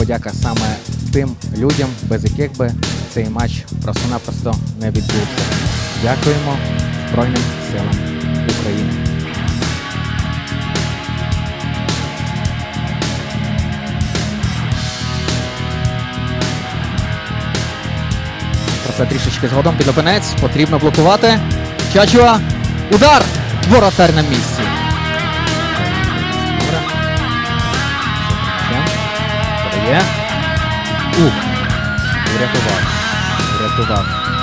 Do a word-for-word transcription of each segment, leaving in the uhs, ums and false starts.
подяка саме тим людям, без яких би цей матч просто-напросто не відбувся. Дякуємо Збройним силам України. Про це трішечки згодом. Підопинець. Потрібно блокувати. Чачуа. Удар! Воротар на місці. Подає. Ух. Врятував. Врятував.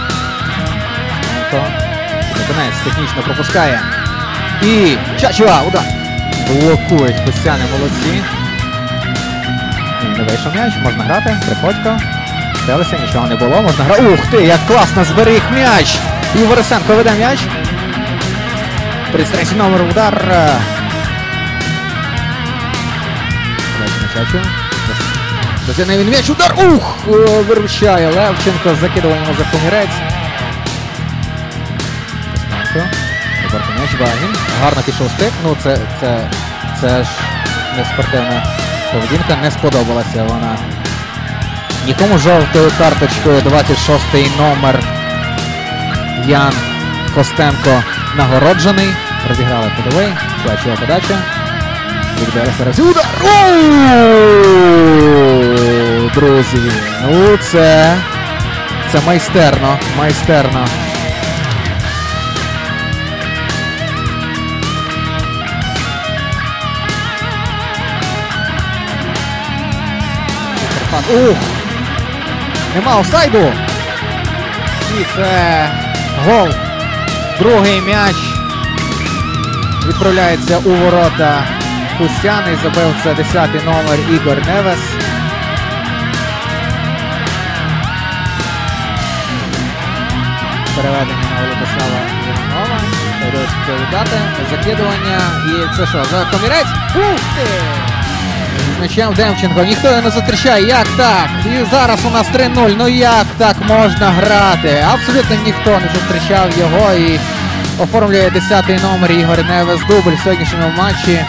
Підопинець технічно пропускає. І Чачуа. Удар. Блокують хустяни, молодці. Не вийшов м'яч. Можна грати. Приходько. Стелися, нічого не було. Можна грати. Ух ти, як класно зберіг м'яч. І Борисенко веде м'яч. тридцять третій номер, удар. Досягне він м'яч, удар. Ух! Виручає Левченко. Закидуванням за комірець. Розборка м'яч, Вагін. Гарно пішов стик. Ну, це, це, це ж не спортивна поведінка. Не сподобалася вона. Нікому жовтою карточкою двадцять шостий номер Ян Костенко нагороджений. Розіграли подовий. Чачуа подача. Удар! Друзі, ну це... Це майстерно, майстерно. Ух! Нема офсайду. І це гол. Другий м'яч відправляється у ворота Хустяни. Забив це десятий номер Ігор Невес. Переведення на Володислава Іванова. Доводиться віддати. Закидування. І це що? За комірець? Ух ти! М'ячем Демченко. Ніхто його не зустрічає. Як так? І зараз у нас три нуль. Ну як так можна грати? Абсолютно ніхто не зустрічав його. І оформлює десятий номер Ігор Невес. Дубль в сьогоднішньому матчі.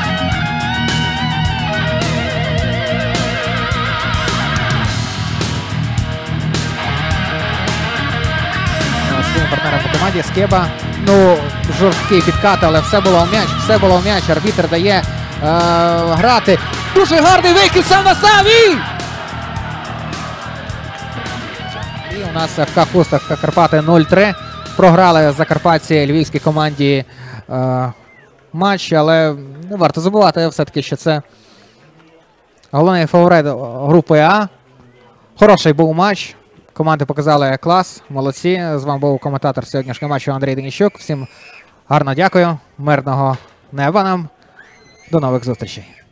Своїм партнером по команді Скеба. Ну, жорсткий підкат, але все було в м'яч. Все було в м'яч. Арбітр дає е грати. Дуже гарний викид сам на сам і... І у нас ФК Хуст, ФК Карпати нуль три. Програли закарпатці львівській команді е матч, але не варто забувати все-таки, що це головний фаворит групи А. Хороший був матч. Команди показали клас. Молодці. З вами був коментатор сьогоднішнього матчу Андрій Денищук. Всім гарно дякую. Мирного неба нам. До нових зустрічей.